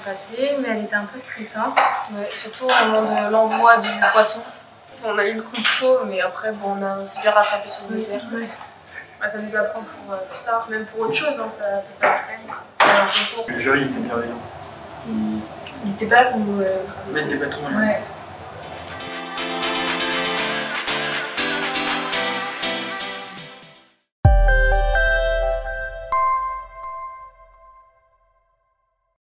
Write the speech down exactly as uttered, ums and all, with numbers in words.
passé, mais elle était un peu stressante. Ouais, surtout au moment de l'envoi du poisson. On a eu le coup de chaud, mais après, bon, on a aussi bien rattrapé sur le dessert. Ouais. Ouais, ça nous apprend pour euh, plus tard, même pour autre chose, hein, ça peut servir quand même. Le jury était bienveillant. Ils n'hésitaient pas à nous euh, mettre des bâtons dans les ouais.